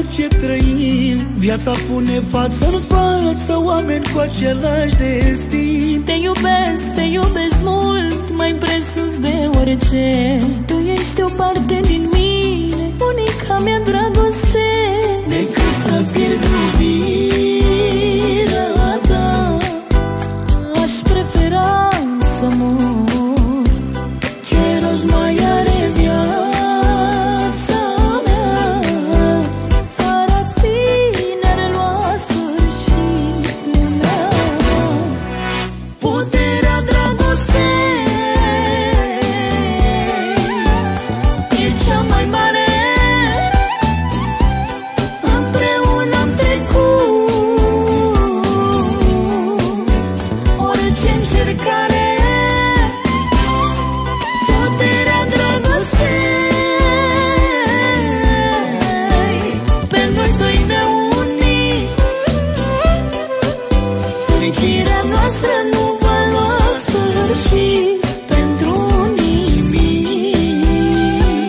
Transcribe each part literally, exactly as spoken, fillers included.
ce trăim. Viața pune față în față oameni cu același destin. Te iubesc, te iubesc mult, mai presus de orice. Tu ești o parte din mine, unica mea dragoste. Decât să pierd iubirea ta, aș prefera să mor. Ce rost mai are viața mea? Fără tine ar lua sfârșit lumea. Puterea dragostei e cea mai mare. Împreună am trecut orice încercare. Puterea dragostei pe noi doi ne uni. Fericirea noastră nu va lua sfârșit pentru nimic.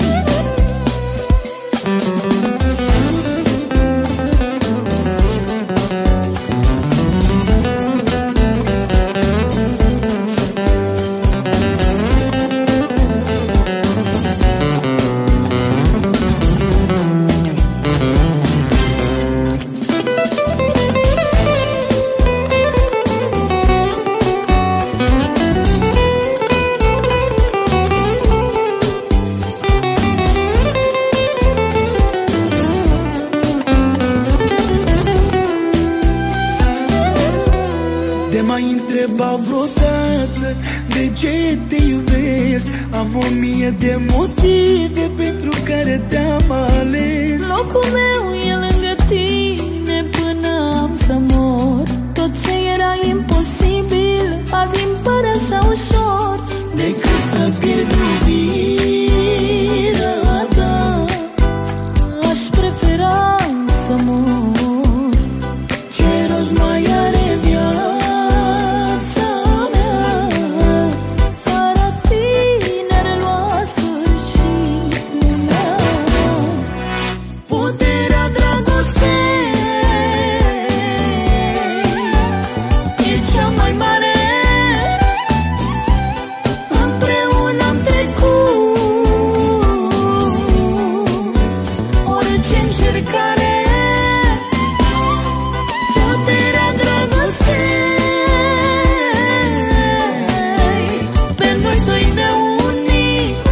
De m-ai întrebat vreodată de ce te iubesc, am o mie de motive pentru care te-am ales. Locul meu e lângă tine până am să mor. Tot ce era imposibil azi îmi pare așa ușor. Decât să pierd iubirea ta, aș prefera să mor. ce rost mai are viața mea? Fără tine ar lua sfârșit lumea. Puterea dragostei e cea mai mare. Împreună am trecut orice încercare. Puterea dragostei pe noi doi ne uni.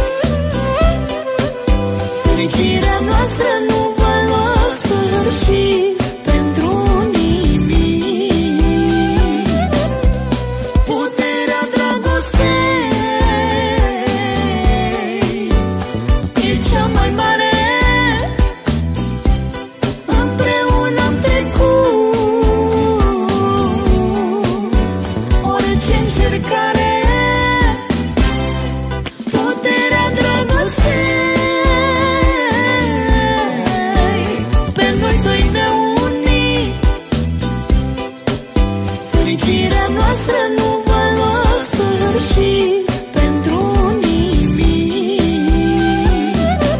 Fericirea noastră nu va lua sfârșit pentru nimic. Puterea dragostei e cea mai mare. Împreună am trecut orice încercare. Puterea dragostei pe noi doi ne uni. Fericirea noastră nu va lua sfârșit pentru nimic.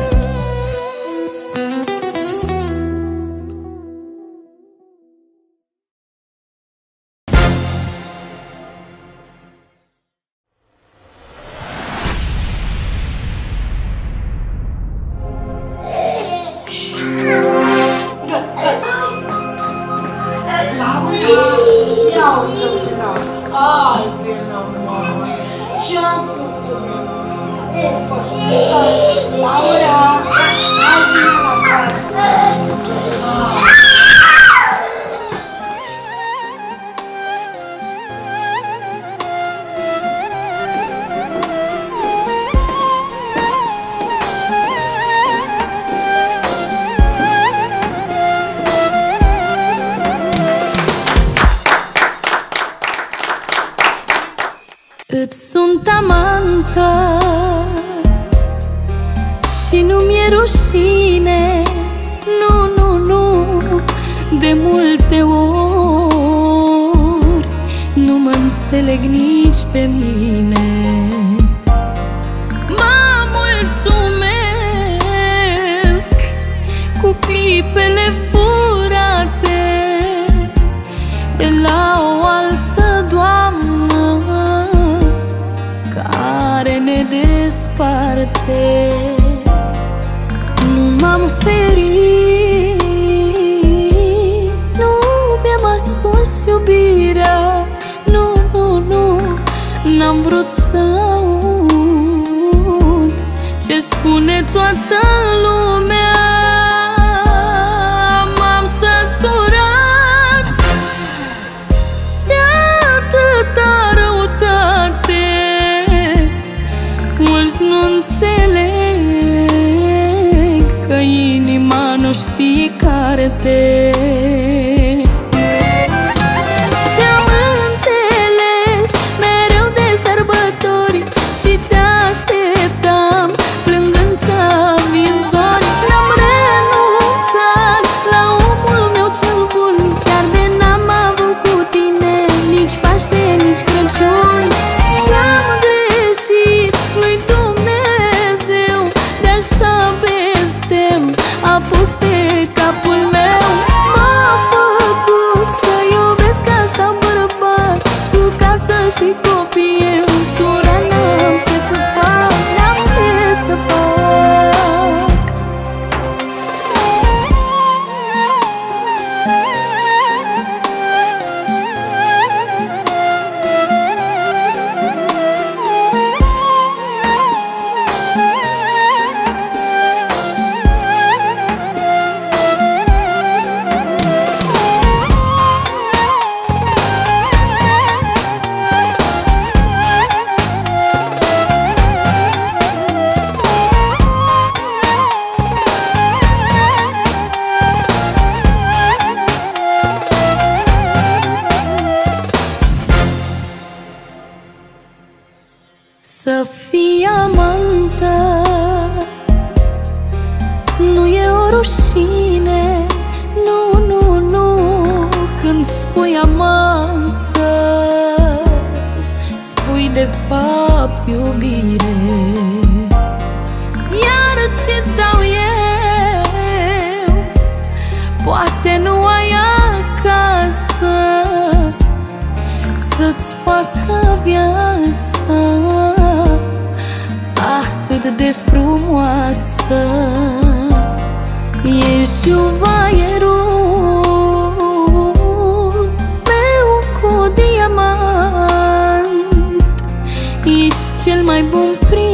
Ia uite pe la, ai pe la mamă, ce-am făcut? E fost, Laura, hai vine la față. Îți sunt amanta și nu mi-e rușine. Nu, nu, nu, de multe ori nu mă înțeleg nici pe mine. Mă mulțumesc cu clipele furate de la o altă doamnă care ne desparte. Nu m-am ferit, nu mi-am ascuns iubirea, nu, nu, nu, n-am vrut să aud ce spune toată lumea. M-am săturat de atâta răutate. Mulți nu înțeleg că inima nu știe carte. Te-am înțeles mereu de sărbători și te așteptam plângând să vin zori. N-am renunțat la omul meu cel bun, chiar de n-am avut cu tine nici Paște, nici Crăciun. Ce-am greșit lui Dumnezeu, de-așa blestem a pus pe capul meu. M-a făcut să iubesc așa bărbat, cu casă și copii, în sura n-am ce să fac, n-am ce să fac. Să fii amantă nu e o rușine, nu, nu, nu. Când spui amantă, spui de fapt iubire. Iar ce-ți dau eu, poate nu ai acasă să-ți facă viața atât de frumoasă. Ești juvaierul meu cu diamant, ești cel mai bun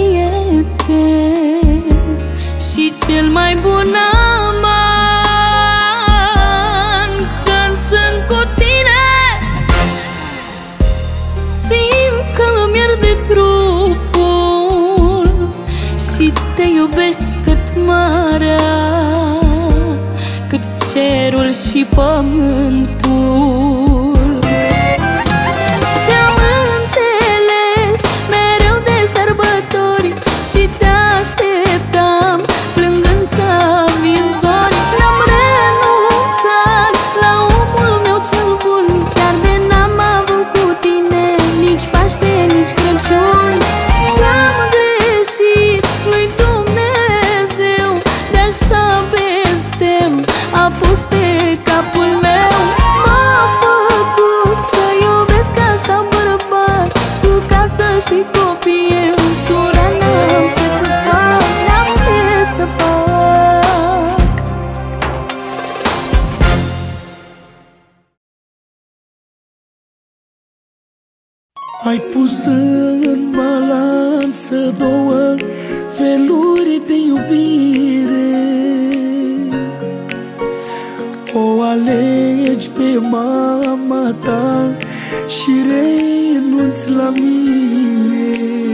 prieten și cel mai bun amant. Când sunt cu tine, simt că îmi pierde trupul și te iubesc cât marea, cât cerul și pământul. Te-am înțeles mereu de sărbători și te așteptam plângând să vin zori. N-am renunțat la omul meu cel bun, chiar de n-am avut cu tine nici Paște, nici Crăciun. Ce-am greșit lui Dumnezeu, de-așa blestem a pus pe capul meu. M-a făcut să iubesc așa bărbat, cu casă și copii, în sura n-am ce să fac, n-am ce să fac. Ai pus în balanță două feluri de iubire. O alegi pe mama ta și renunți la mine.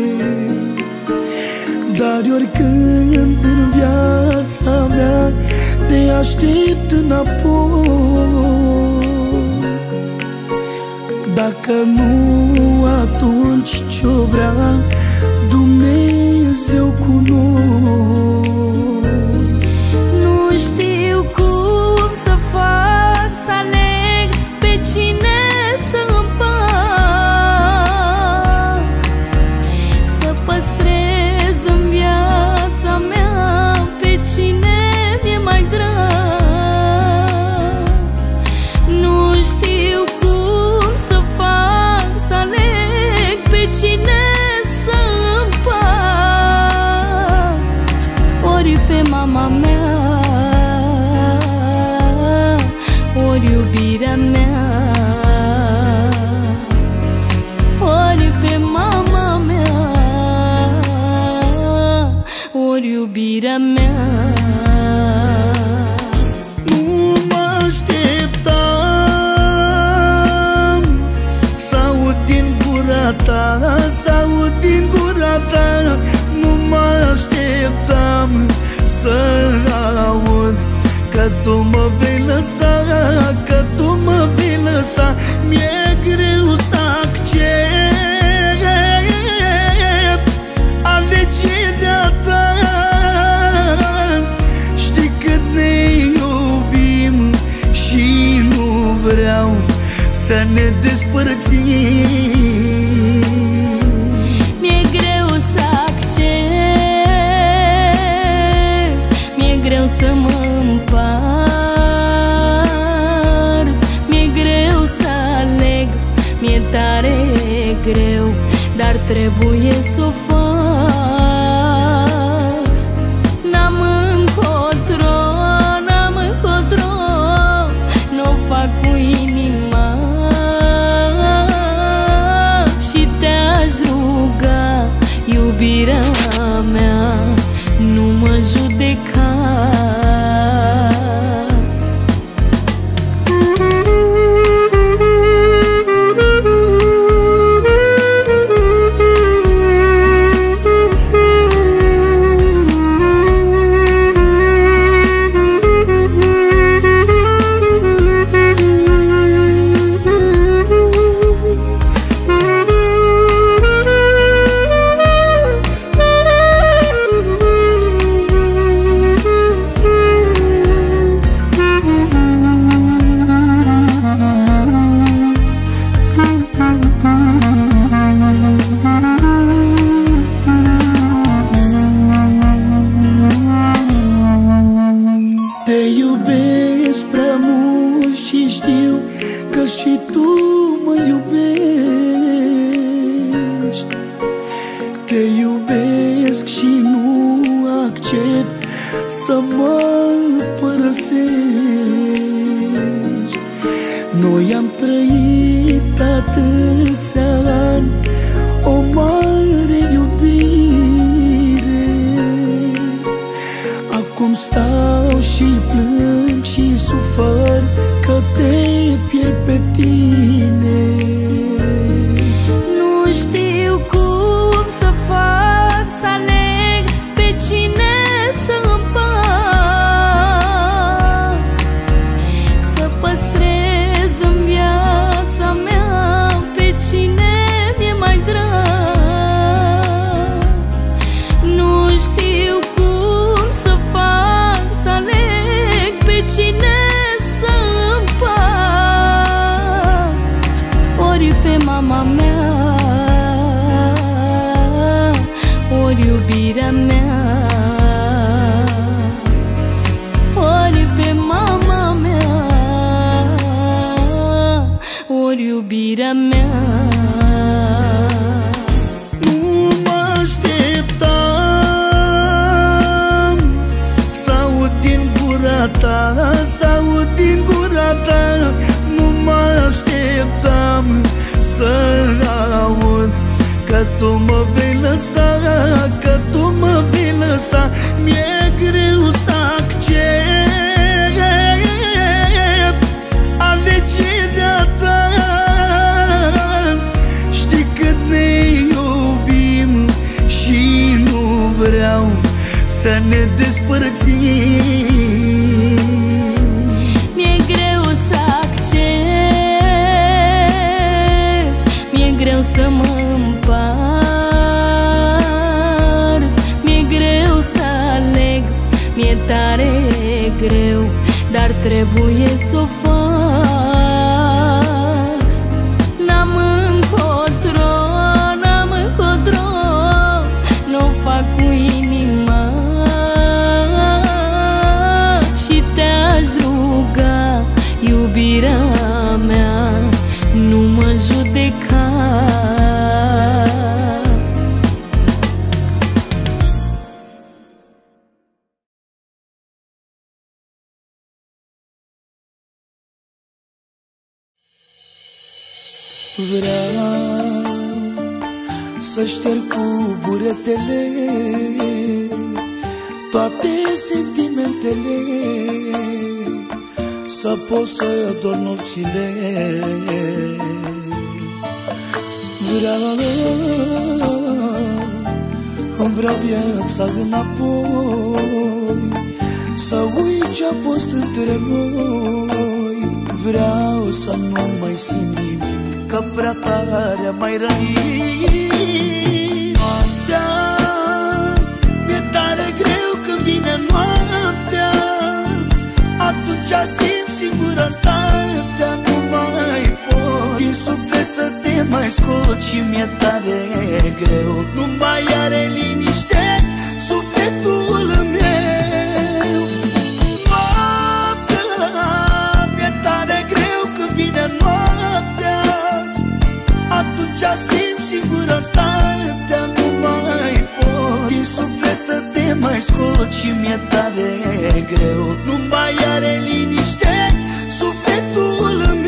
Dar oricând în viața mea te aștept înapoi. Dacă nu, atunci ce-o vrea Dumnezeu cu noi. Nu știu cum să fac, să aleg pe cine să împac, să păstrez în viața mea pe cine mi-e mai drag. să aud că tu mă vei lăsa, că tu mă vei lăsa. Mi-e greu să accept alegerea ta. Știi cât ne iubim și nu vreau să ne despărțim. Mi-e greu să accept, mi-e greu să mă împart, mi-e greu să aleg, mi-e tare greu, dar trebuie să o fac. N-am încotro, n-am încotro, n-o fac cu inima. Și te-aș ruga, iubirea mea, nu mă judeca. Să mă părăsești. Noi am trăit atâția ani o mare iubire. Acum stau și plâng și sufăr că te pierd pe tine. Nu știu cum să fac, să aleg pe cine să împac, să păstrez în viața mea pe cine mi-e mai drag. Nu știu cum să fac, să aleg pe cine să împac, ori pe mama mea, ori iubirea mea, ori pe mama mea, ori iubirea mea. Nu mă așteptam să aud din gura ta, să aud din gura ta. Nu mă așteptam să aud că tu mă vei lăsa, că tu mă vei lăsa. Mi-e greu să accept alegerea ta. Știi cât ne iubim și nu vreau să ne despărțim. Mi-e greu să accept, mi-e greu să mă împart, mi-e greu să aleg, mi-e tare greu, dar trebuie să o fac. N-am încotro, n-am încotro, n-o fac cu inima. Și te-aș ruga, iubirea mea, nu mă judeca. Vreau să șterg cu buretele toate sentimentele, să pot să dorm nopțile. Vreau, îmi vreau viața înapoi, să uit ce-a fost între noi. Vreau să nu mai simt nimic, că prea tare am mai rănit. Noaptea mi-e tare greu când vine noaptea, atunci simt singurătatea, nu mai pot din suflet să te mai scot și mi-e tare greu. Nu mai are liniște sufletul meu. Noaptea mi-e tare greu când vine noaptea, atunci simt singurătatea, nu mai pot din suflet să te mai scot și mi-e tare greu. Nu mai are liniște sufletul meu.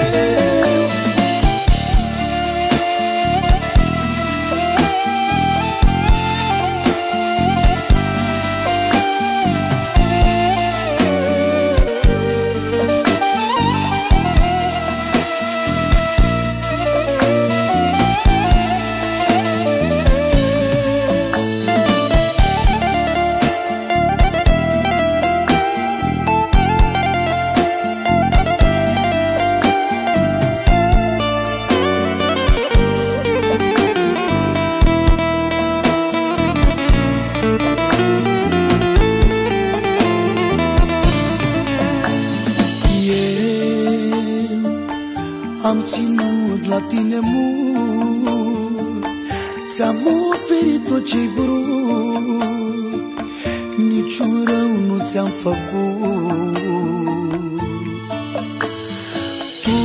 Am ținut la tine mult, ți-am oferit tot ce-ai vrut, niciun rău nu ți-am făcut. Tu,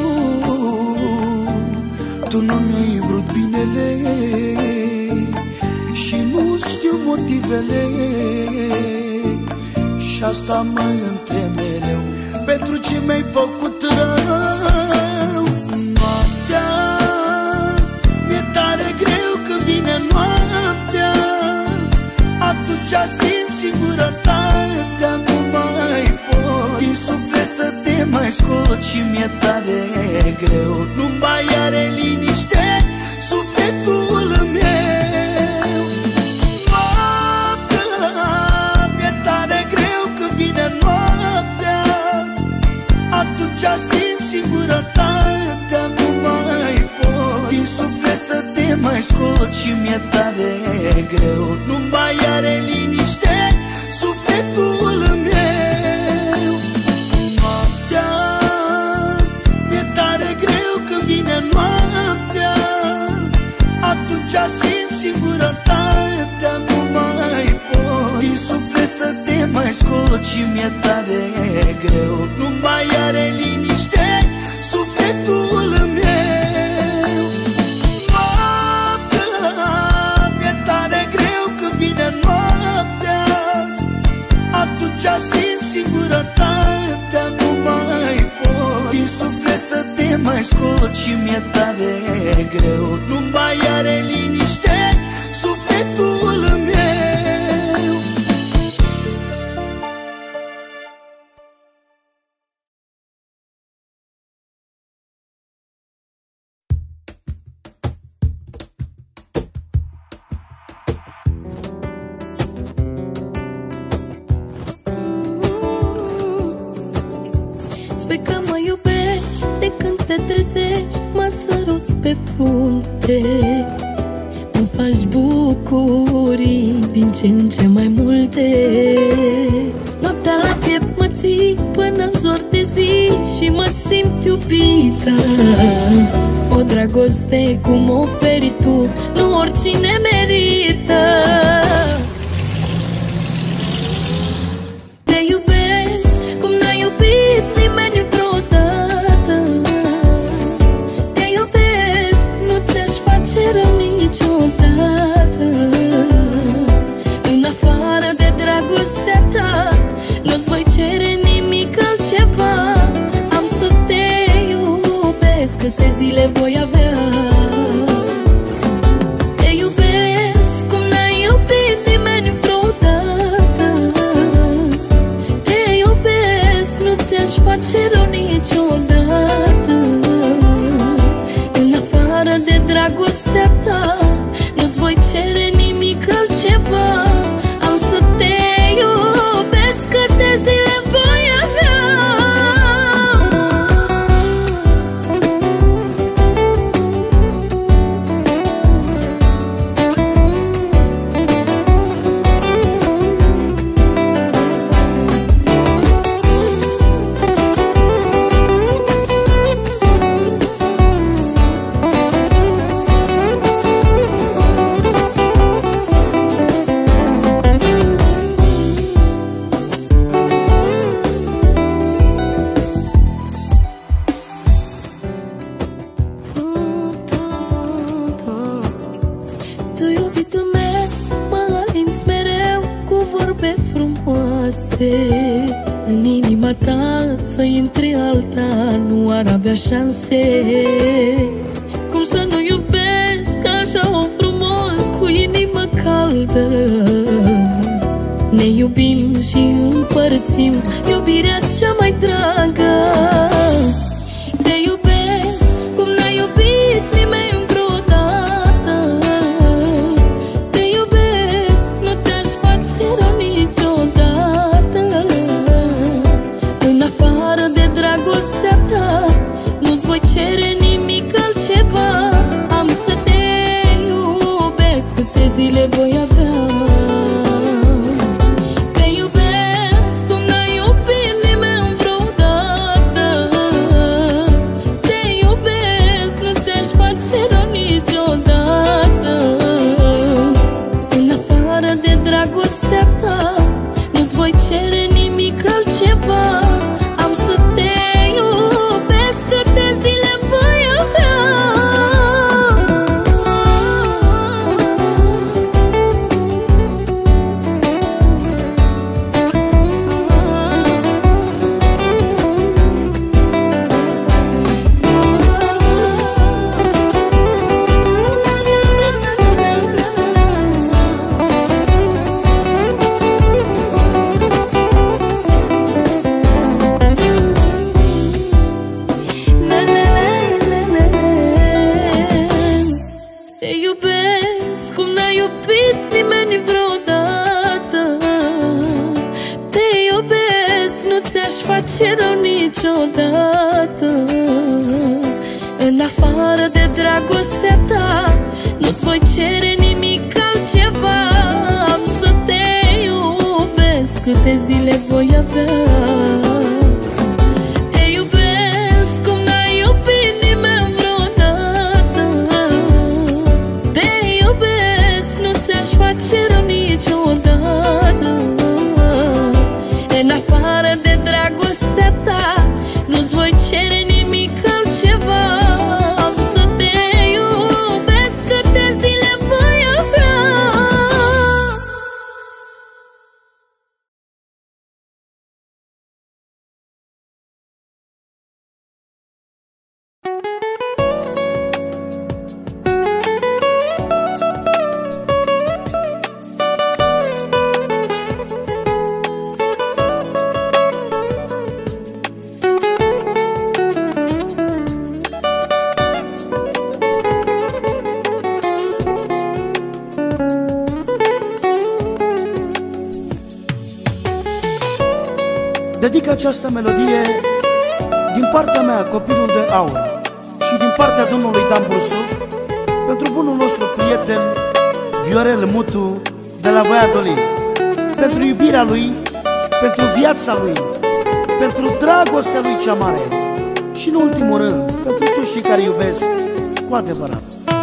tu nu mi-ai vrut binele și nu știu motivele, și asta mă întreb mereu, pentru ce mi-ai făcut rău. Noaptea mi-e tare greu când vine noaptea, atunci simt singurătatea, nu mai pot din suflet să te mai scot și mi-e tare greu. Nu mai are liniște sufletul meu. Noaptea mi-e tare greu când vine noaptea, atunci simt singurătatea, nu mai pot din suflet să te mai scot și mi-e tare greu. Nu mai are liniște sufletul meu. Noaptea mi-e tare greu când vine noaptea, atunci simt singurătatea, nu mai pot din suflet să te mai scot și mi-e tare greu. Nu mai are liniște sufletul meu. Noaptea mi-e tare greu când vine noaptea, atunci simt singurătatea, nu mai pot din suflet să te mai scot și mi-e tare greu. Nu mai are liniște sufletul meu. Spui că mă iubești de când te trezești, mă săruți pe frunte, îmi faci bucurii din ce în ce mai multe. Noaptea la piept mă ții până în zor de zi și mă simt iubită. O dragoste cum o oferi tu, nu oricine merită. Te iubesc cum n-a iubit nimeni vreodată. Te iubesc, nu ți-aș face rău niciodată. În afară de dragostea ta, nu-ți voi cere nimic altceva. Am să te iubesc câte zile voi avea. Te iubesc cum n-ai iubit nimeni vreodată. Te iubesc, nu ți-aș face rău niciodată. În afară de dragostea ta, nu-ți voi cere nimic altceva. Am să te iubesc cât să intre alta nu ar avea șanse. Cum să nu iubesc așa o frumos cu inimă caldă? Ne iubim și împărțim iubirea cea mai dragă. Te iubesc cum n-a iubit nimeni vreodată. Te iubesc, nu ți-aș face rău niciodată. În afară de dragostea ta nu-ți voi cere nimic altceva. Am să te iubesc câte zile voi avea. Nu-ți voi cere nimic altceva. Am să te iubesc câte zile voi avea. Face rău niciodată. În afară de dragostea ta nu-ți voi cere nimic altceva. Am să te iubesc câte zile voi avea. Te iubesc cum n-a iubit nimeni vreodată. Te iubesc, nu ți-aș face rău niciodată. În afară de dragostea ta nu-ți voi cere nimic altceva. Am să te iubesc câte zile voi avea. Dedic această melodie din partea mea, copilul de aur, și din partea domnului Dan Brusu, pentru bunul nostru prieten Viorel Mutu de la Valladolid, pentru iubirea lui, pentru viața lui, pentru dragostea lui cea mare și, în ultimul rând, pentru toți cei care iubesc cu adevărat.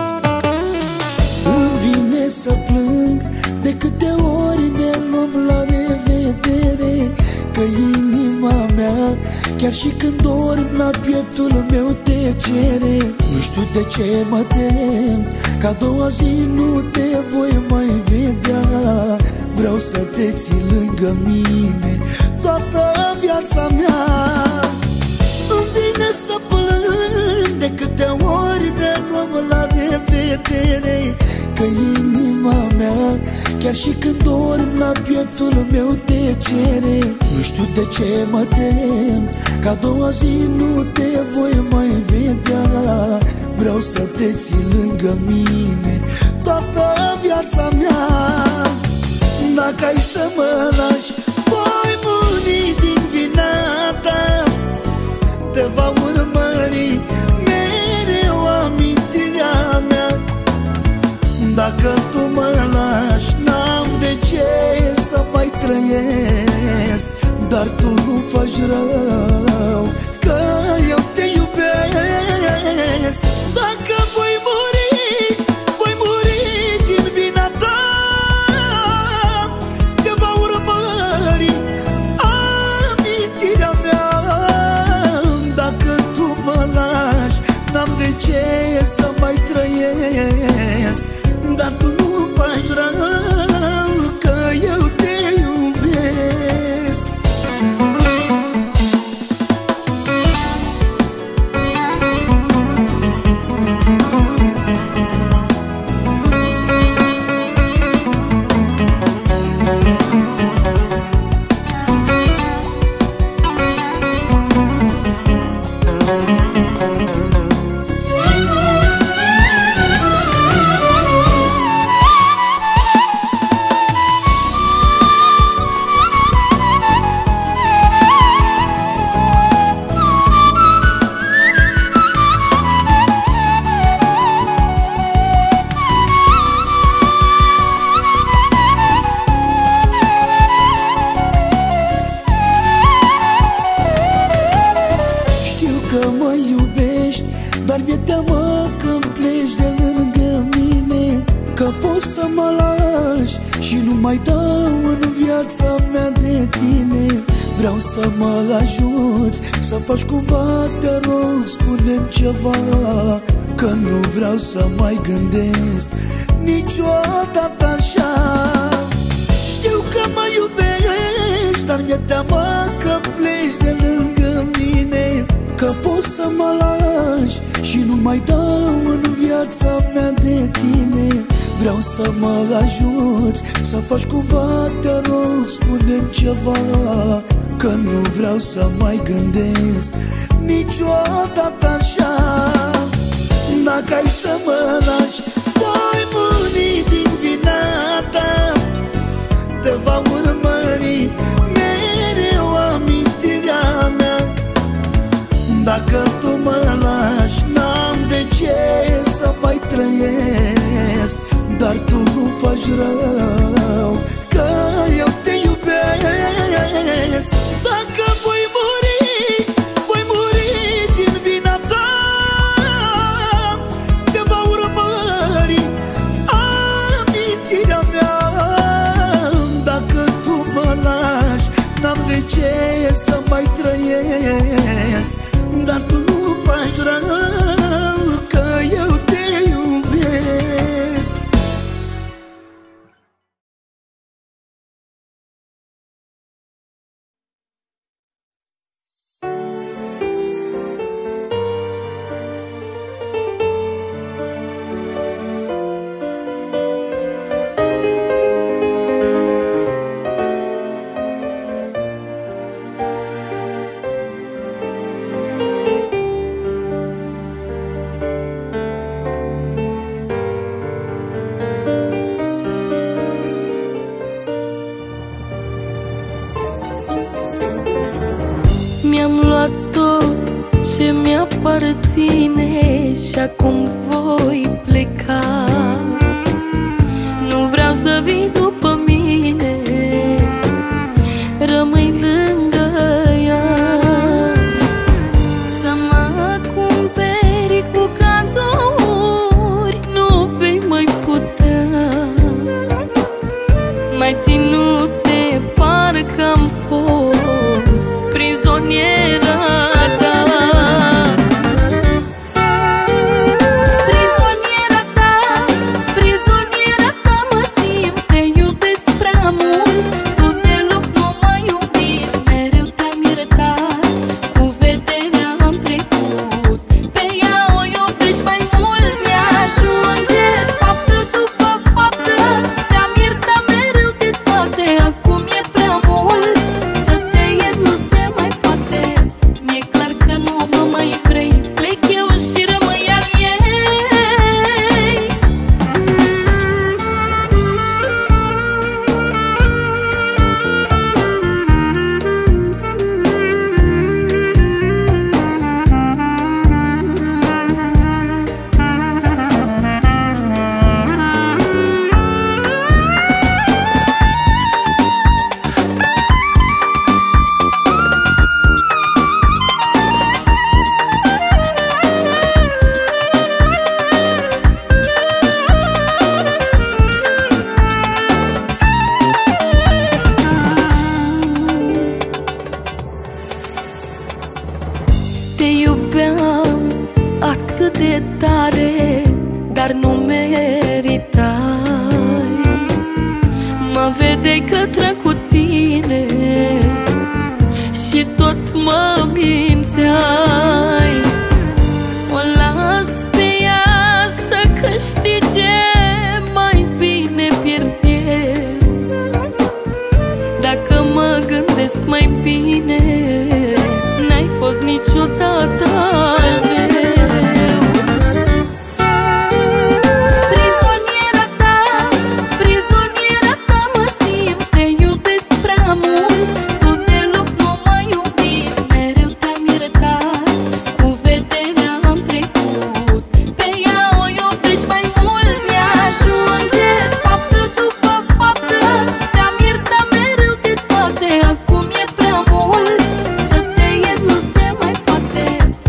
Îmi vine să plâng de câte ori ne luăm la revedere, că inima mea, chiar și când dorm, la pieptul meu te cere. Nu știu de ce mă tem, că a doua zi nu te voi mai vedea. Vreau să te ții lângă mine toată viața mea. Îmi vine să plâng de câte ori ne luăm la revedere, că inima mea, chiar și când dorm, la pieptul meu te cere. Nu știu de ce mă tem, că a doua zi nu te voi mai vedea. Vreau să te ții lângă mine toată viața mea. Dacă ai să mă lași, voi muri din vina ta. Te va urmări mereu amintirea mea. Dacă tu mă lași, n-am de ce să mai trăiesc. Dar tu nu faci rău, că eu te iubesc. Dacă voi muri, voi muri din vina ta. Te va urmări amintirea mea. Dacă tu mă lași, n-am de ce să mai trăiesc. Dar tu nu faci rău, că eu te iubesc. mă lași și nu mai dau în viața mea de tine. Vreau să mă ajuți, să faci cumva, te rog, spune-mi ceva, că nu vreau să mai gândesc niciodată așa. Știu că mă iubești, dar mi-e teamă că pleci de lângă mine, că poți să mă lași și nu mai dau în viața mea de tine. Vreau să mă ajuți, să faci cumva, te rog, spune-mi ceva, că nu vreau să mai gândesc niciodată așa. Dacă ai să mă lași, voi muri din vina ta, te va urmări mereu amintirea mea. Dacă tu mă lași, n-am de ce să mai trăiesc, dar tu nu faci rău, că eu te iubesc. Dacă voi muri, voi muri din vina ta, te va urmări amintirea mea. Dacă tu mă lași, n-am de ce să mai trăiesc, dar tu nu faci rău, că eu te iubesc. Mi-am luat tot ce mi-aparține și acum voi pleca. Nu vreau să vii după mine, rămâi lângă ea. Să mă cumperi cu cadouri, nu vei mai putea. Mai ținut de parcă-am fost prizoniera ta. Prizoniera ta, prizoniera ta mă simt, te iubesc prea mult. Tu deloc nu m-ai iubit, mereu te-am iertat, cu vederea am trecut. Pe ea o iubești mai mult, mi-ajunge faptă după faptă. Te-am iertat mereu de toate, acum e prea mult. Să te iert nu se mai poate, mi-e clar că nu mă mai vrei. Plec eu și rămâi al ei. Te iubeam atât de tare, dar nu meritai. Mă vedeai că trec cu tine și tot mă mințeai. O las pe ea să câștige, mai bine pierd eu. Dacă mă gândesc mai bine, n-ai fost niciodată al meu. Prizoniera ta, prizoniera ta mă simt, te iubesc prea mult. Tu deloc nu m-ai iubit, mereu te-am iertat, cu vederea am trecut. Pe ea o iubești mai mult, mi-ajunge faptă după faptă. Te-am iertat mereu de toate, acum e prea mult. Să te iert nu se mai poate,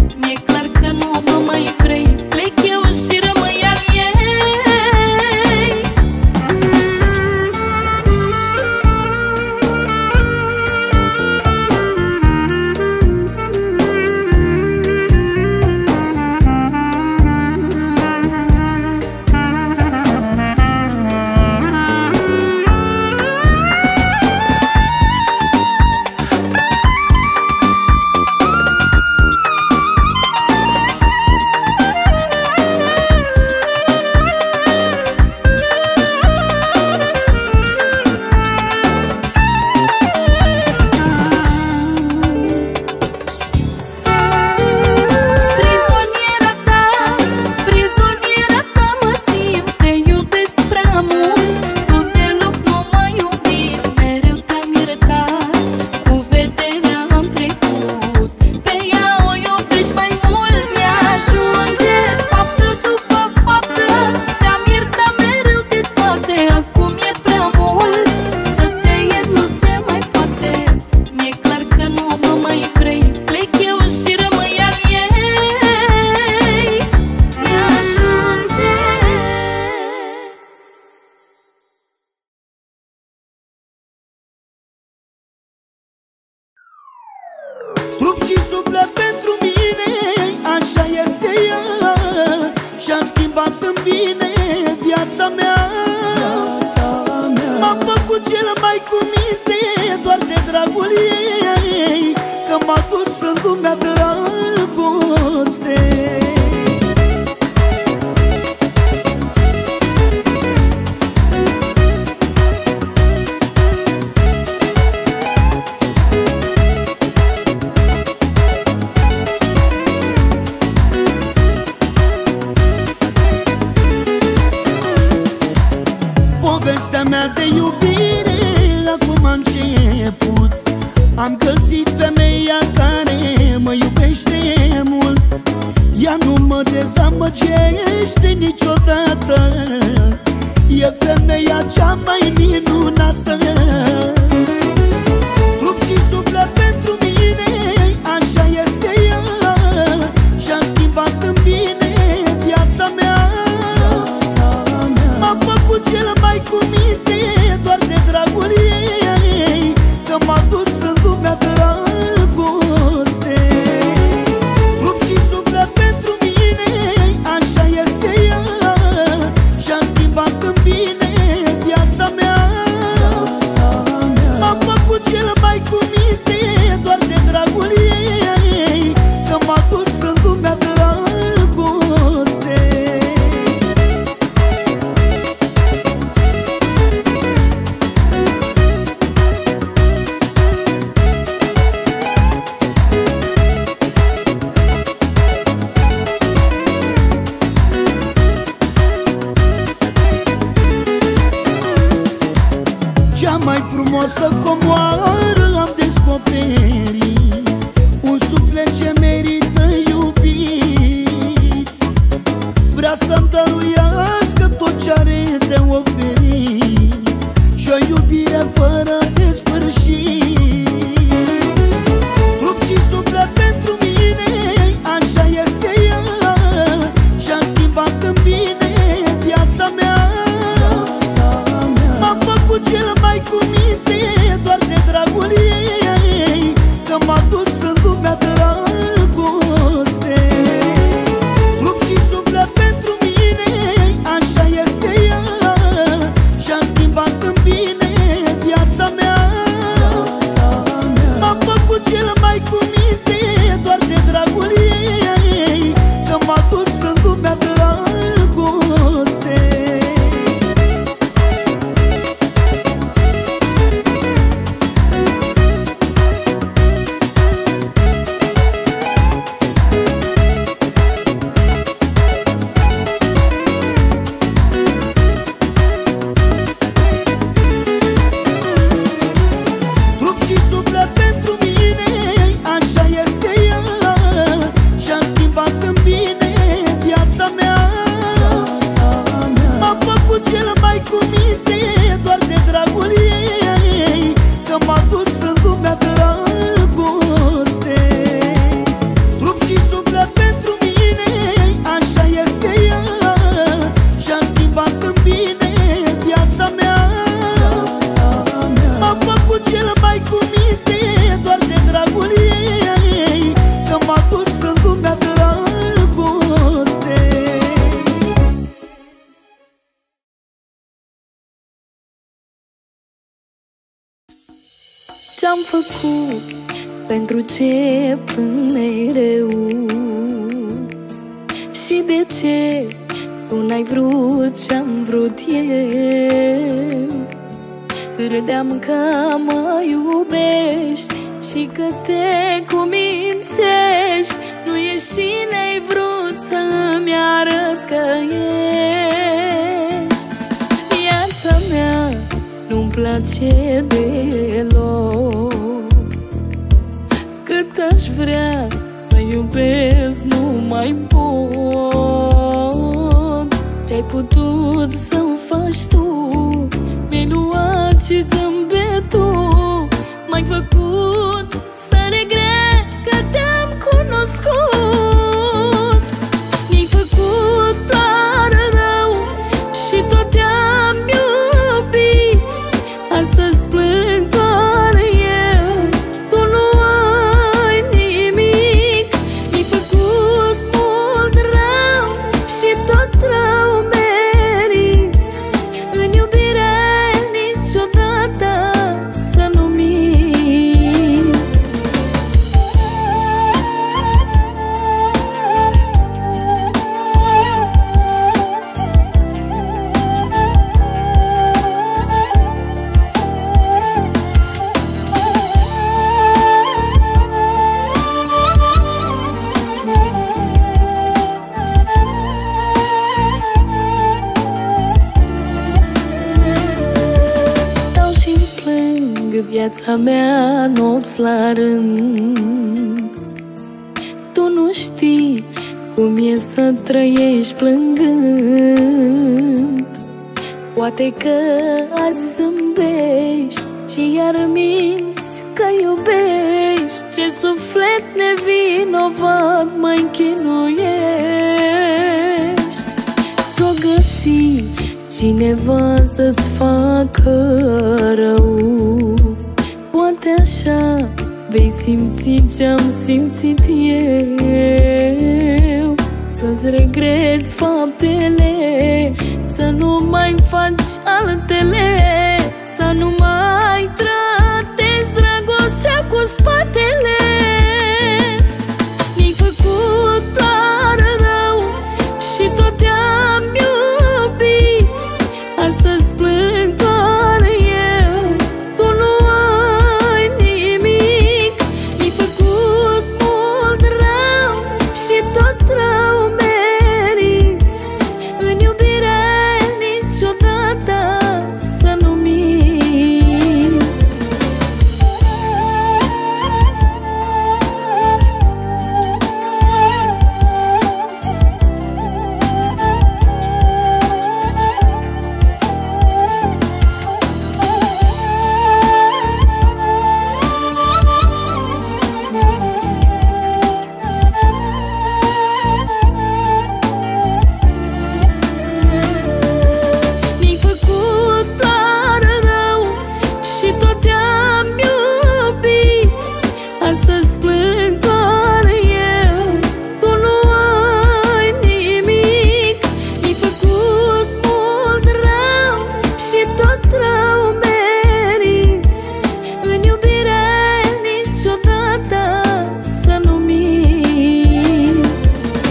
dus în lumea dragoste. Povestea mea de iubire acum a început. Am găsit femeia care mă iubește mult. Ea nu mă dezamăgește niciodată. E femeia cea mai minunată. Trup și suflet pentru mine, așa este ea. Și-a schimbat în bine viața mea. M-a făcut cel mai cu minte, doar de dragul ei, că m-a dus în lumea dragoste. Trup și suflet pentru mine, așa este ea. Și-a schimbat în bine viața mea. M-a făcut cel mai cu minte, doar de dragul ei, că m-a dus în lumea dragoste. Cea mai frumoasă comoară am descoperit, un suflet ce merită iubit. Vrea să-mi dăruiască tot ce are de oferit și o iubire fără de sfârșit. Trup și suflet pentru mine, așa este ea. Și-a schimbat în bine viața mea. M-a făcut cel mai cu minte, doar de dragul ei, că m-a dus în lumea dragoste. Trup și suflet pentru mine, așa este ea. Și-a schimbat în bine viața mea. M-a făcut cel mai cu minte, doar de dragul ei, că m-a dus în lumea dragoste. Ce-am făcut, pentru ce plâng mereu și de ce tu n-ai vrut ce-am vrut eu. Credeam că mă iubești și că te cumințești. Nu ești și n-ai vrut să-mi arăți că ești. Viața mea nu-mi place deloc. Cât aș vrea să iubesc, nu mai pot. Ce-ai putut să-mi faci tu, mi-ai luat și zâmbetul. M-ai făcut să regret că te-am cunoscut. Mi-ai făcut doar rău și tot te-am iubit. Astăzi plâng doar eu, tu nu ai nimic. Mi-ai făcut mult rău și tot rău meriți. În iubire niciodată să nu minți. viața mea nopți la rând. Tu nu știi cum e să trăiești plângând. Poate că azi zâmbești și iar minți că iubești. Ce suflet nevinovat mă închinuiești. S-o găsi cineva să-ți facă rău. Poate așa vei simți ce-am simțit eu. Să-ți regreți faptele, să nu mai faci altele, să nu mai tratezi dragostea cu spatele. Mi-ai făcut doar rău și tot te-am iubit. Astăzi plâng doar eu, tu nu ai nimic. Mi-ai făcut mult rău și tot rău meriți. În iubire niciodată să nu minți. Mi-ai făcut doar rău și tot te-am iubit. Astăzi plâng doar eu, tu nu ai nimic. Mi-ai făcut mult rău și tot rău meriți. În iubire niciodată să nu minți.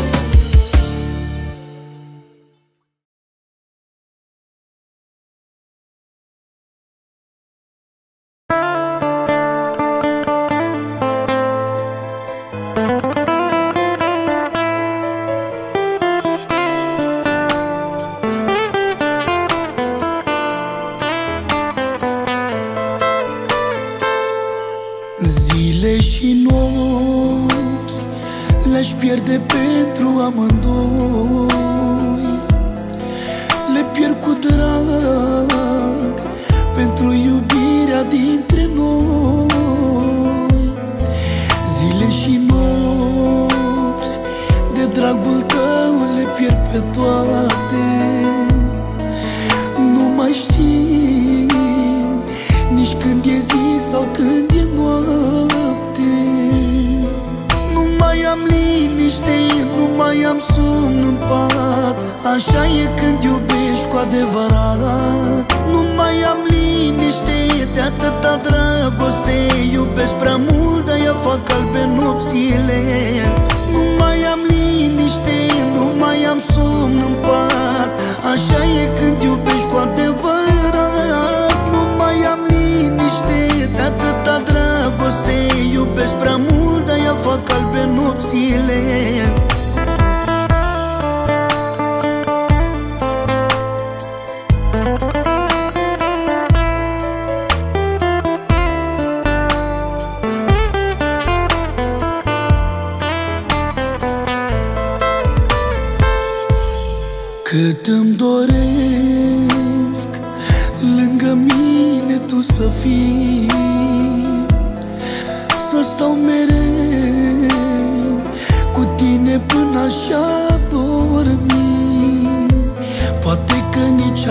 Zile și nopți le-aș pierde pentru amândoi. Le pierd cu drag pentru iubirea dintre noi. Zile și nopți de dragul tău le pierd pe toate. Nu mai știu nici când e zi sau când e noapte. Nu mai am liniște, nu mai am somn în pat. Așa e când iubești cu adevărat. Nu mai am liniște de atâta dragoste. Iubesc prea mult, de-aia fac albe nopțile. Nu mai am liniște, nu mai am somn în pat. Așa e când iubești cu adevărat. Nu mai am liniște de atâta dragoste. Iubesc prea mult, de-aia fac albe nopțile. Cât îmi doresc lângă mine tu să fii, să stau mereu cu tine până așa dormi. Poate că nici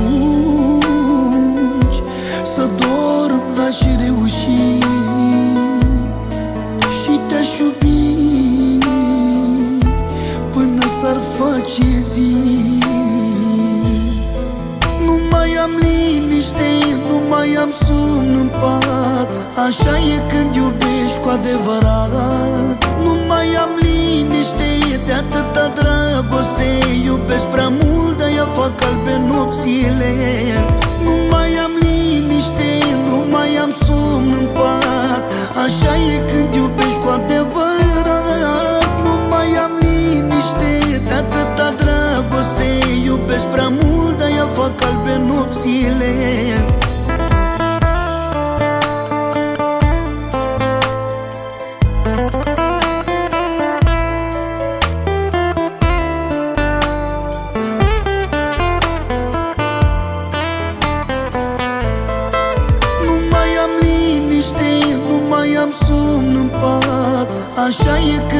atunci să dorm n-aș reuși și te-aș iubi până s-ar face zi. Nu mai am liniște, nu mai am somn în pat. Așa e când iubești cu adevărat. Nu mai am liniște de atâta dragoste. Iubesc prea mult, de-aia fac albe nopțile. Nu mai am liniște, nu mai am somn în pat. Așa e când iubești cu adevărat. Nu mai am liniște de atâta dragoste. Iubesc prea mult, de-aia fac albe nopțile.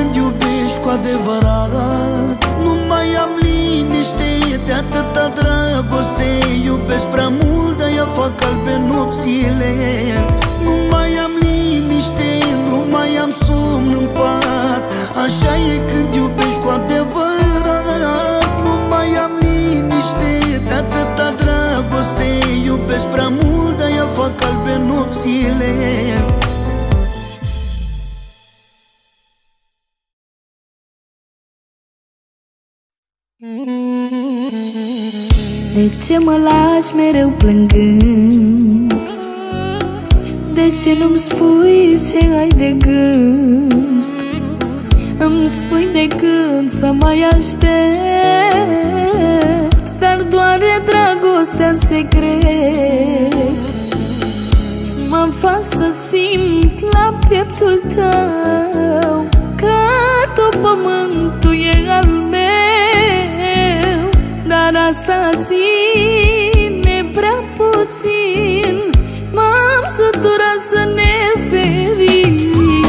când iubești cu adevărat. Nu mai am liniște de atâta dragoste. Iubesc prea mult, de-aia fac albe nopțile. Nu mai am liniște, nu mai am somn în pat. Așa e când iubești cu adevărat. Nu mai am liniște de atâta dragoste. Iubesc prea mult, de-aia fac albe nopțile. De ce mă lași mereu plângând? De ce nu-mi spui ce ai de gând? Îmi spui de când să mai aștept, dar doare dragostea în secret. Mă faci să simt la pieptul tău că tot pământul e al meu. Dar asta ține prea puțin, m-am săturat să ne ferim.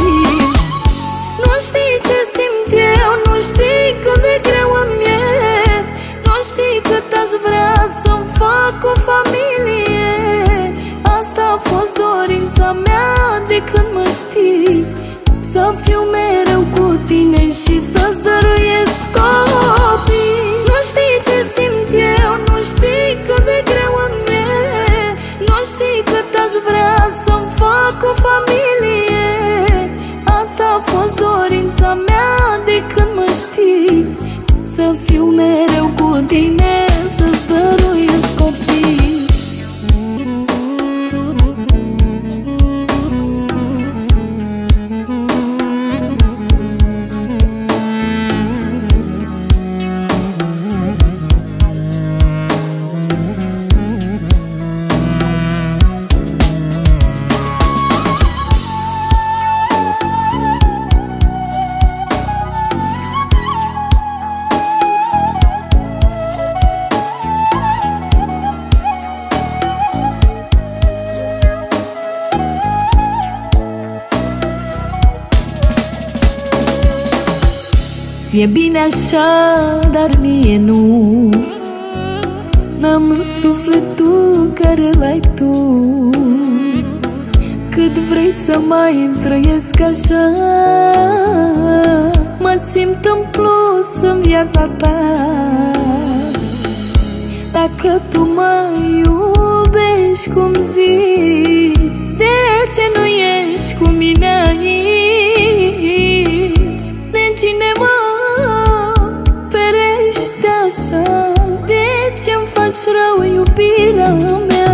Nu știi ce simt eu, nu știi cât de greu îmi e. Nu știi cât aș vrea să-mi fac o familie. Asta a fost dorința mea de când mă știi, să fiu mereu cu tine și să-ți dăruiesc copii. Nu știi ce simt eu, nu știi cât de greu îmi e. Nu știi cât aș vrea să-mi fac o familie. Asta a fost dorința mea de când mă știi, să fiu mereu cu tine, să-ți dăruiesc copii. E bine așa, dar mie nu. N-am sufletul care l-ai tu. Cât vrei să mai trăiesc așa, mă simt în plus în viața ta. Dacă tu mă iubești cum zici, de ce nu ești cu mine aici? De cine mă ferește așa? De ce-mi faci rău, iubirea mea?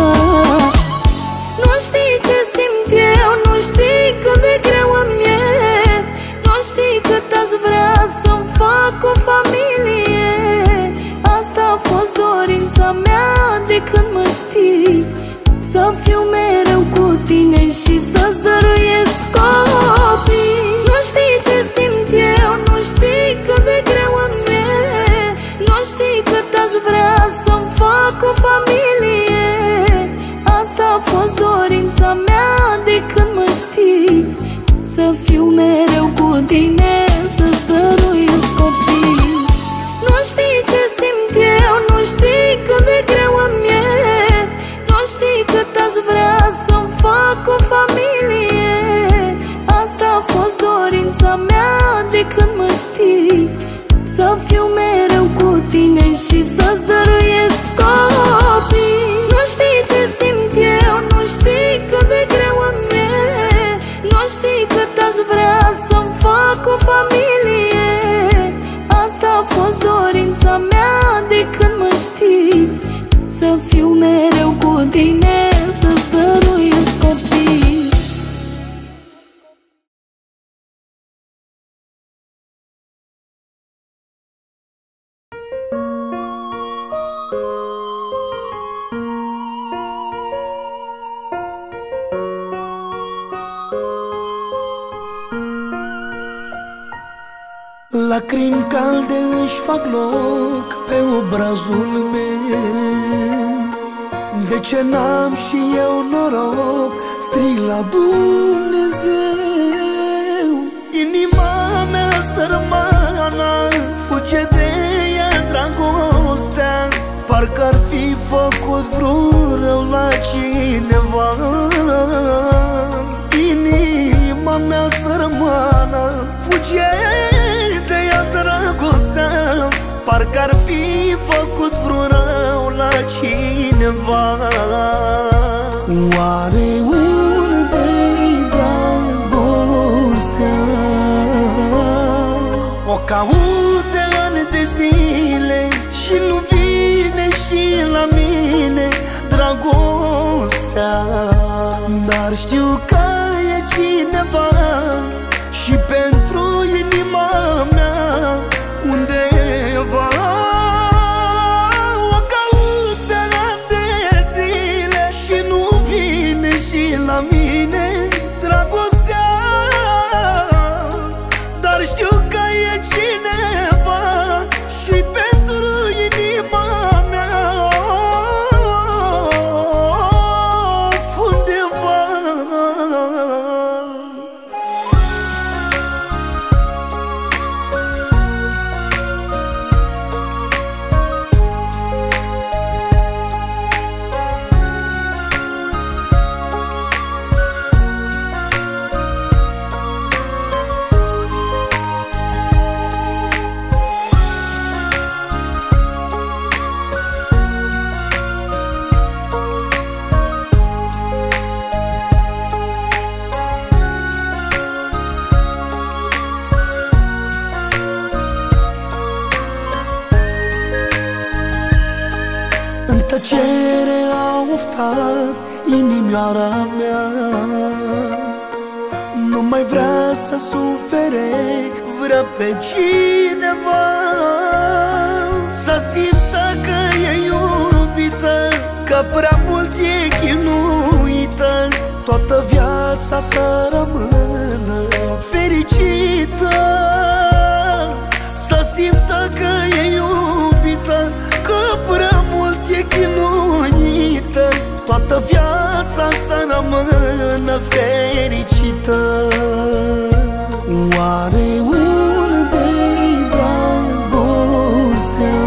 Nu știi ce simt eu, nu știi cât de greu îmi e. Nu știi cât aș vrea să-mi fac o familie. Asta a fost dorința mea de când mă știi, să fiu mereu cu tine și să-ți dăruiesc copii. Nu știi ce simt eu, nu știi cât de greu îmi e. Nu știi cât aș vrea să-mi fac o familie. Asta a fost dorința mea de când mă știi, să fiu mereu cu tine, să-ți dăruiesc copii. Nu știi ce simt eu, nu știi cât de greu îmi e. Nu știi cât aș vrea să-mi fac o familie. Asta a fost dorința mea de când mă știi, să fiu mereu cu tine și să-ți dăruiesc copii. Nu știi ce simt eu, nu știi cât de greu îmi e. Nu știi cât aș vrea să-mi fac o familie. Asta a fost dorința mea de când mă știi, să fiu mereu cu tine, să-ți dăruiesc copii. Lacrimi calde își fac loc pe obrazul meu. De ce n-am și eu noroc? Strig la Dumnezeu. Inima mea făcut vreun rău la cineva, inima mea sărmană fuge de ea dragostea. Parcă-ar fi făcut vreun rău la cineva. Oare unde-i dragostea? O caut de ani de zile și nu vine și la mine dragostea. Dar știu că e cineva și pentru inima mea undeva. O caut de ani de zile și nu vine și la mine dragostea. Dar știu că e cineva și pentru inima mea undeva. În tăcere a oftat inimioara mea, nu mai vrea să sufere, vrea pe cineva să simtă că e iubită, că prea mult e chinuită, toată viața să rămână fericită. Să simtă că e iubită, că prea mult e chinuită, toată viața să rămână fericită. Oare unde-i dragostea?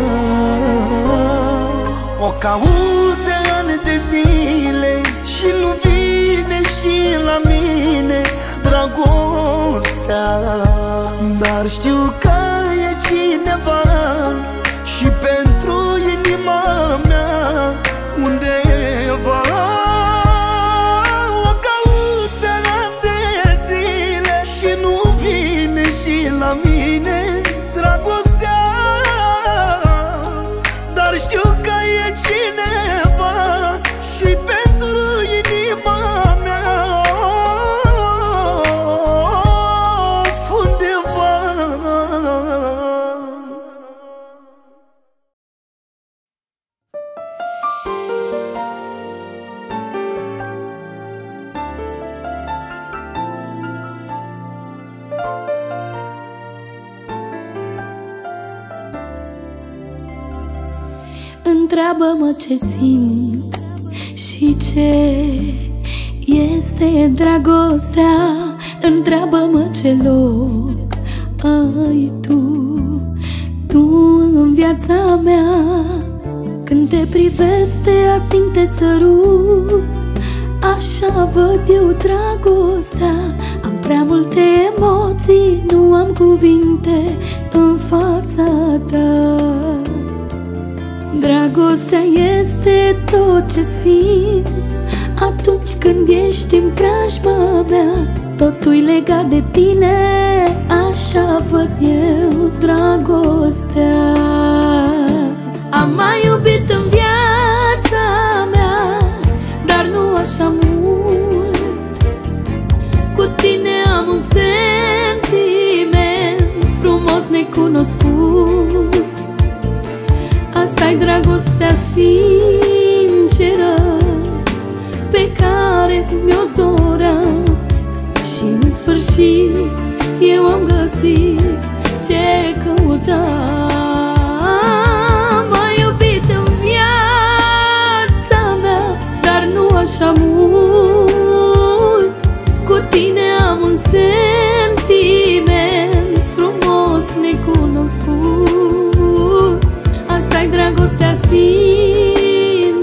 O caut de ani de zile și nu vine și la mine dragostea. Dar știu că e cineva și pentru inima mea undeva. O caut de ani de zile și nu vine și la mine dragostea. Dar știu că e cineva și pentru inima mea undeva. Întreabă-mă ce simt și ce este dragostea. Întreabă-mă ce loc ai tu, tu în viața mea. Când te privesc, te ating, te sărut, așa văd eu dragostea. Am prea multe emoții, nu am cuvinte în fața ta. Dragostea este tot ce simt atunci când ești în preajma mea. Totul-i legat de tine, așa văd eu dragostea. Am mai iubit în viața mea, dar nu așa mult. Cu tine am un sentiment frumos necunoscut. Asta-i dragostea sinceră pe care mi-o doream. Și în sfârșit eu am găsit ce căutam. M-ai iubit în viața mea, dar nu așa mult. Cu tine am un sentiment frumos necunoscut. Asta-i dragostea sinceră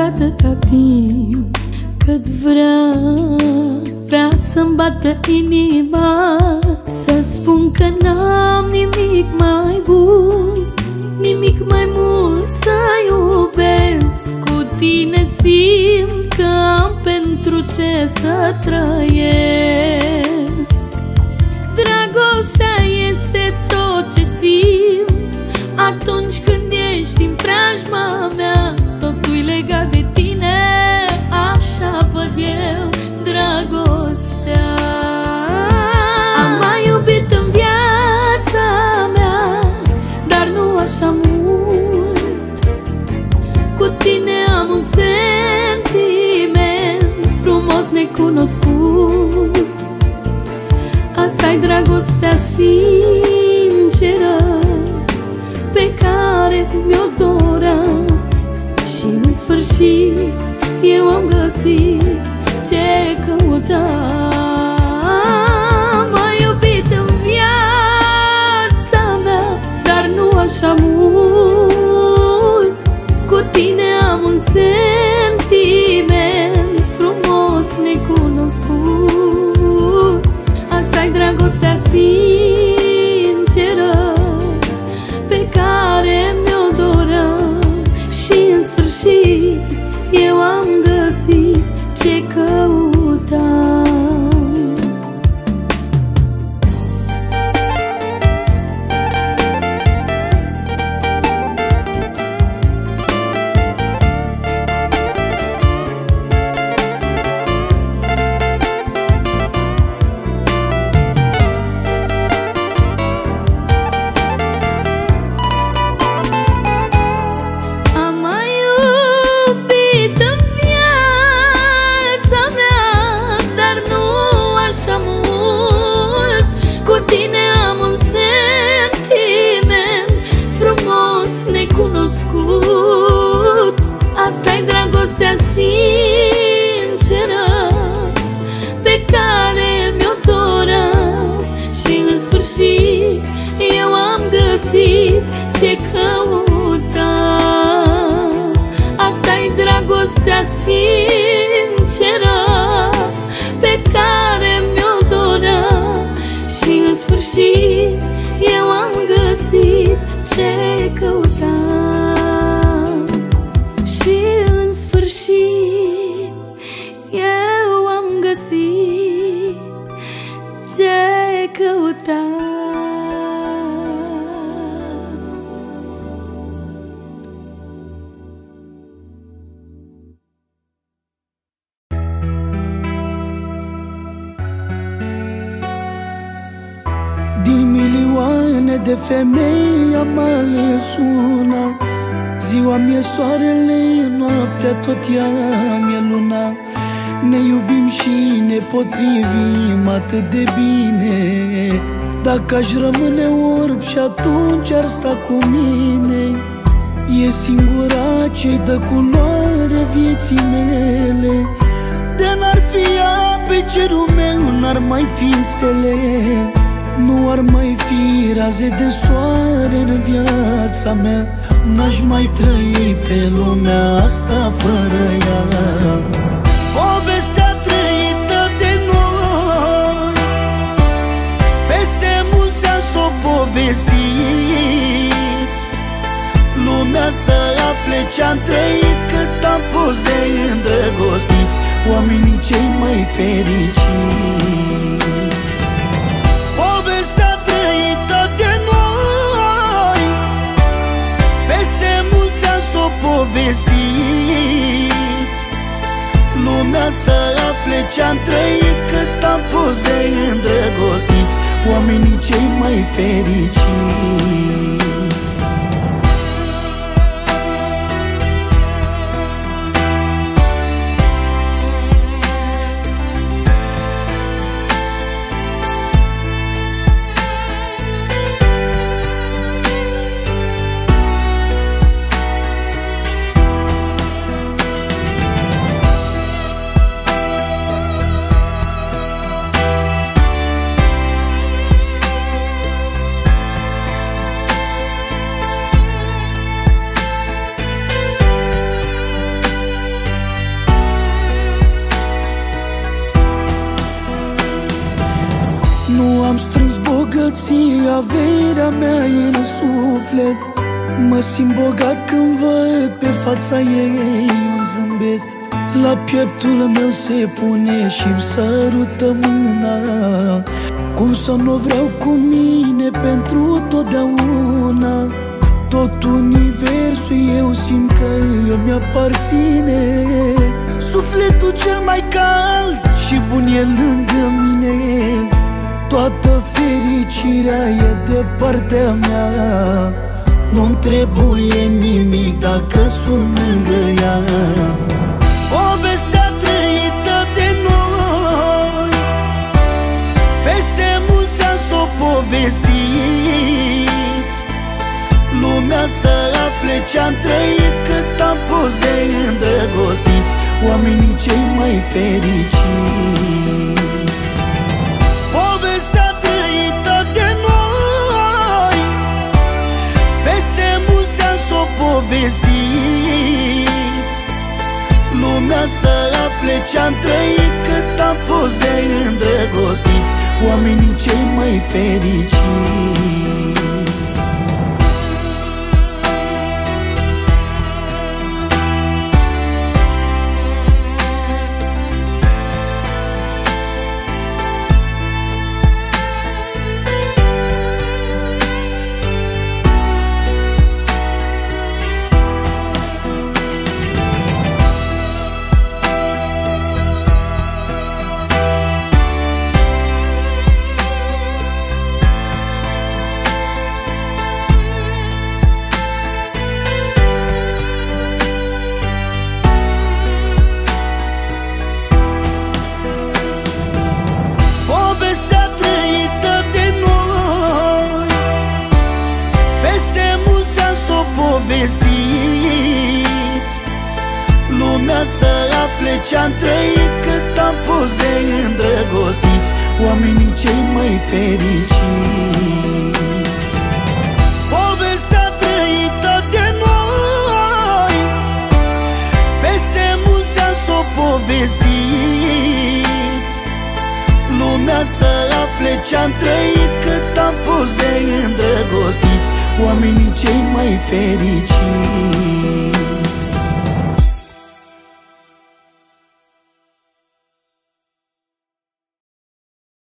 atâta timp cât vrea, vrea să-mi bată inima, să spun că n-am nimic mai bun, nimic mai mult să iubesc. Cu tine simt că am pentru ce să trăiesc. Dragostea este tot ce simt atunci când ești în preajma mea. Totul-i legat de tine, așa văd eu dragostea. Am mai iubit în viața mea, dar nu așa mult. Cu tine am un sentiment frumos necunoscut. Asta-i dragostea sinceră pe care mi-o doream, și în sfârșit eu am găsit ce căutam. M-ai iubit în viața mea, dar nu așa mult. Cu tine am un sentiment frumos necunoscut. Asta-i dragostea sinceră pe care mi-o doream, și în sfârșit eu am găsit ce căutam. Asta-i dragostea sinceră pe care mi-o doream, și în sfârșit eu am găsit ce căutam. Asta-i dragostea sinceră pe care mi-o doream, și în sfârșit eu am găsit ce căutam. Și în sfârșit eu am găsit ce căutam. Din milioane de femei am ales una. Ziua mi-e soarele, noaptea tot ea mi-e luna. Ne iubim și ne potrivim atât de bine. Dacă aș rămâne orb și atunci ar sta cu mine. E singura ce-i dă culoare vieții mele. De n-ar fi ea pe cerul meu, n-ar mai fi stele, nu ar mai fi raze de soare în viața mea. N-aș mai trăi pe lumea asta fără ea. Povestea trăită de noi, peste mulți ani s-o povestiți. Lumea să afle ce-am trăit cât am fost de îndrăgostiți, oamenii cei mai fericiți. Povestea trăită de noi, peste mulți ani s-o povestiți. Lumea să afle ce-am trăit cât am fost de îndrăgostiți, oamenii cei mai fericiți. averea mea e în suflet. Mă simt bogat când văd pe fața ei un zâmbet. La pieptul meu se pune și-mi sărută mâna, cum să nu vreau cu mine pentru totdeauna. Tot universul eu simt că îmi aparține. Sufletul cel mai cald și bun e lângă mine. Toată fericirea e de partea mea. Nu-mi trebuie nimic dacă sunt lângă ea. Povestea trăită de noi, peste mulți ani s-o povestiți. Lumea să afle ce-am trăit cât am fost de îndrăgostiți, oamenii cei mai fericiți. Povestea trăită de noi, peste mulți ani s-o povestiți. Lumea să afle ce-am trăit cât am fost de îndrăgostiți, oamenii cei mai fericiți. Lumea să afle ce-am trăit cât am fost de îndrăgostiți, oamenii cei mai fericiți. Povestea trăită de noi, peste mulți ani s-o povestiți. Lumea să afle ce-am trăit cât am fost de îndrăgostiți, oamenii cei mai fericiți.